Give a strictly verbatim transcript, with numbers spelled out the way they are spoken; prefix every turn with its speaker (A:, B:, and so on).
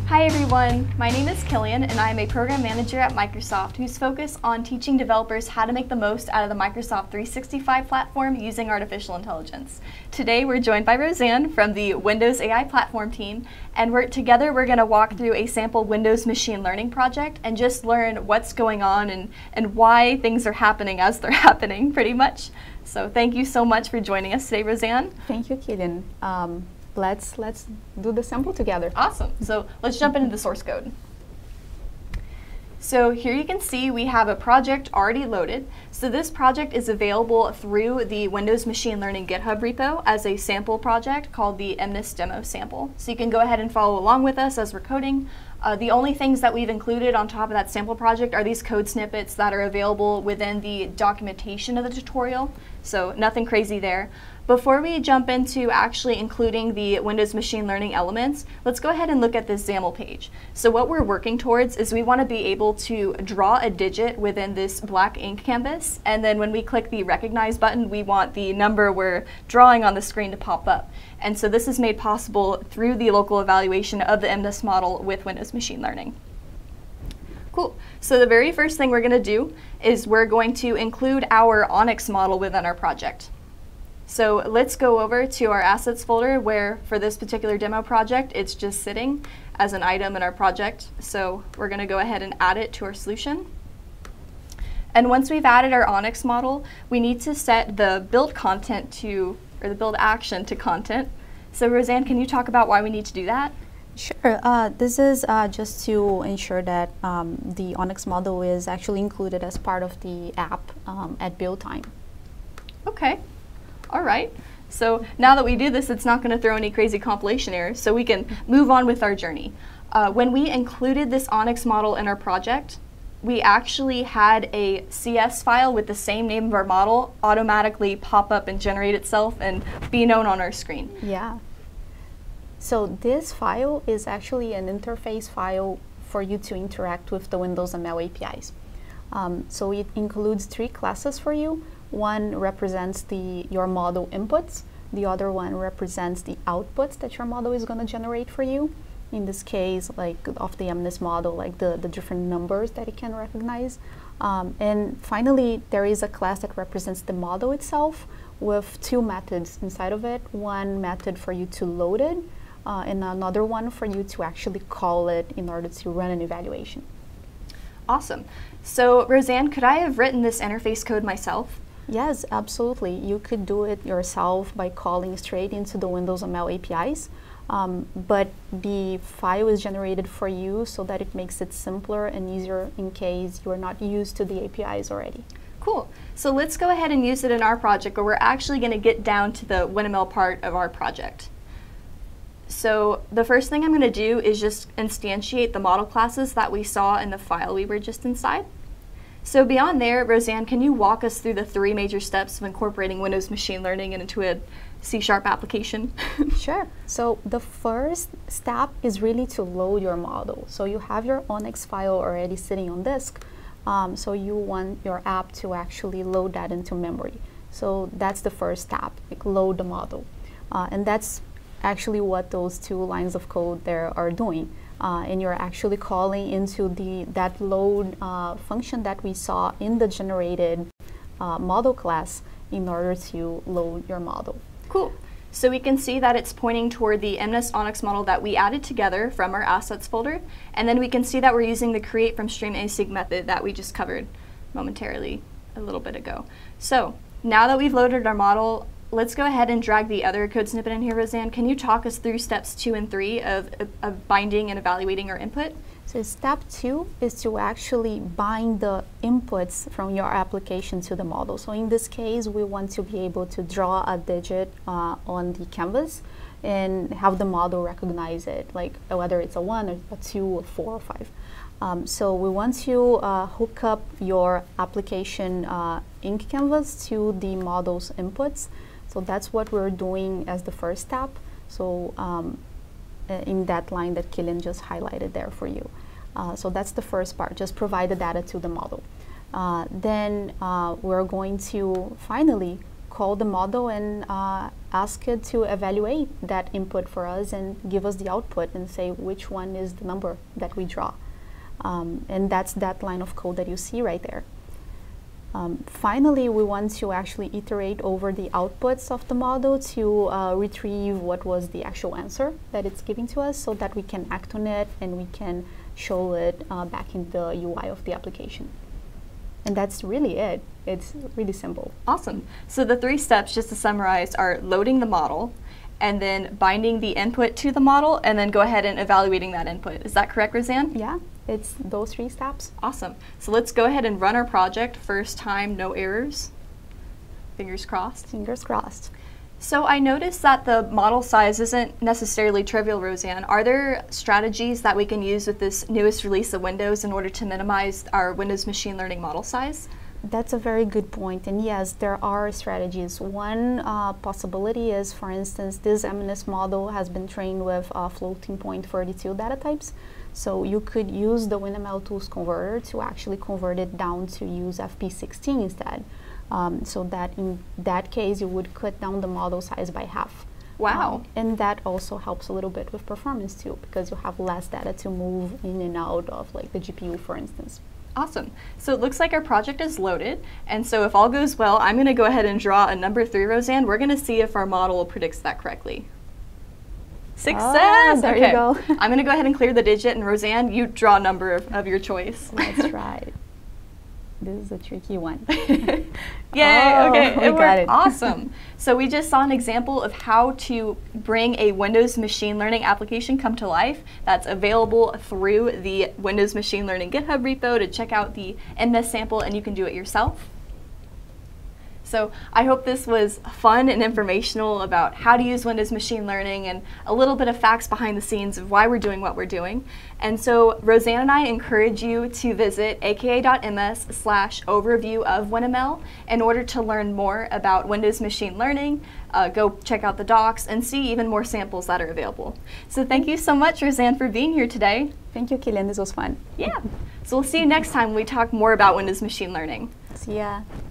A: Hi everyone, my name is Killian and I am a program manager at Microsoft who's focused on teaching developers how to make the most out of the Microsoft three sixty-five platform using artificial intelligence. Today we're joined by Roseanne from the Windows A I platform team, and we're, together we're going to walk through a sample Windows machine learning project and just learn what's going on and, and why things are happening as they're happening pretty much. So thank you so much for joining us today, Roseanne.
B: Thank you, Killian. Um, Let's, let's do the sample together.
A: Awesome. So let's jump into the source code. So here you can see we have a project already loaded. So this project is available through the Windows Machine Learning GitHub repo as a sample project called the MNIST demo sample. So you can go ahead and follow along with us as we're coding. Uh, the only things that we've included on top of that sample project are these code snippets that are available within the documentation of the tutorial. So nothing crazy there. Before we jump into actually including the Windows Machine Learning elements, let's go ahead and look at this XAML page. So what we're working towards is we want to be able to draw a digit within this black ink canvas, and then when we click the Recognize button, we want the number we're drawing on the screen to pop up. And so this is made possible through the local evaluation of the MNIST model with Windows Machine Learning. Cool. So the very first thing we're going to do is we're going to include our ONNX model within our project. So let's go over to our assets folder where for this particular demo project it's just sitting as an item in our project. So we're going to go ahead and add it to our solution. And once we've added our ONNX model, we need to set the build content to, or the build action to content. So Roseanne, can you talk about why we need to do that?
B: Sure. Uh, this is uh, just to ensure that um, the ONNX model is actually included as part of the app um, at build time.
A: Okay. All right. So now that we do this, it's not going to throw any crazy compilation errors, so we can move on with our journey. Uh, when we included this ONNX model in our project, we actually had a C S file with the same name of our model automatically pop up and generate itself and be known on our screen.
B: Yeah. So this file is actually an interface file for you to interact with the Windows M L A P Is. Um, so it includes three classes for you. One represents the your model inputs. The other one represents the outputs that your model is going to generate for you. In this case, like of the MNIST model, like the, the different numbers that it can recognize. Um, and finally, there is a class that represents the model itself with two methods inside of it. One method for you to load it, uh, and another one for you to actually call it in order to run an evaluation.
A: Awesome. So Roseanne, could I have written this interface code myself?
B: Yes, absolutely. You could do it yourself by calling straight into the Windows M L A P Is, um, but the file is generated for you so that it makes it simpler and easier in case you are not used to the A P Is already.
A: Cool. So let's go ahead and use it in our project, where we're actually going to get down to the WinML part of our project. So the first thing I'm going to do is just instantiate the model classes that we saw in the file we were just inside. So beyond there, Roseanne, can you walk us through the three major steps of incorporating Windows Machine Learning into a C sharp application?
B: Sure. So the first step is really to load your model. So you have your ONNX file already sitting on disk. Um, so you want your app to actually load that into memory. So that's the first step, like load the model. Uh, and that's actually what those two lines of code there are doing. Uh, and you're actually calling into the that load uh, function that we saw in the generated uh, model class in order to load your model.
A: Cool. So we can see that it's pointing toward the MNIST ONNX model that we added together from our assets folder, and then we can see that we're using the create from stream async method that we just covered momentarily a little bit ago. So now that we've loaded our model, let's go ahead and drag the other code snippet in here, Roseanne. Can you talk us through steps two and three of, of, of binding and evaluating our input?
B: So step two is to actually bind the inputs from your application to the model. So in this case, we want to be able to draw a digit uh, on the canvas and have the model recognize it, like uh, whether it's a one or a two or four or five. Um, so we want to uh, hook up your application uh, ink canvas to the model's inputs. So that's what we're doing as the first step. So um, in that line that Killian just highlighted there for you. Uh, so that's the first part, just provide the data to the model. Uh, then uh, we're going to finally call the model and uh, ask it to evaluate that input for us and give us the output and say which one is the number that we draw. Um, and that's that line of code that you see right there. Um, finally, we want to actually iterate over the outputs of the model to uh, retrieve what was the actual answer that it's giving to us so that we can act on it and we can show it uh, back in the U I of the application. And that's really it. It's really simple.
A: Awesome. So the three steps, just to summarize, are loading the model, and then binding the input to the model, and then go ahead and evaluating that input. Is that correct, Roseanne?
B: Yeah, it's those three steps.
A: Awesome. So let's go ahead and run our project. First time, no errors. Fingers crossed.
B: Fingers crossed.
A: So I noticed that the model size isn't necessarily trivial, Roseanne. Are there strategies that we can use with this newest release of Windows in order to minimize our Windows machine learning model size?
B: That's a very good point, and yes, there are strategies. One uh, possibility is, for instance, this M N I S model has been trained with uh, floating point thirty-two data types, so you could use the WinML-Tools converter to actually convert it down to use F P sixteen instead, um, so that in that case you would cut down the model size by half.
A: Wow.
B: Um, and that also helps a little bit with performance too, because you have less data to move in and out of, like the G P U, for instance.
A: Awesome. So it looks like our project is loaded, and so if all goes well, I'm going to go ahead and draw a number three, Roseanne. We're going to see if our model predicts that correctly. Success!
B: Oh, there
A: okay.
B: you go.
A: I'm going to go ahead and clear the digit, and Roseanne, you draw a number of, of your choice.
B: Let's try it. This is a tricky one.
A: Yay,
B: oh,
A: okay,
B: we
A: it
B: got
A: worked.
B: it.
A: Awesome. So we just saw an example of how to bring a Windows machine learning application come to life that's available through the Windows Machine Learning GitHub repo to check out the M N I S sample, and you can do it yourself. So I hope this was fun and informational about how to use Windows Machine Learning and a little bit of facts behind the scenes of why we're doing what we're doing. And so Roseanne and I encourage you to visit aka.ms slash overview of WinML in order to learn more about Windows Machine Learning, uh, go check out the docs, and see even more samples that are available. So thank you so much, Roseanne, for being here today.
B: Thank you, Killian. This was fun.
A: Yeah. So we'll see you next time when we talk more about Windows Machine Learning.
B: See ya.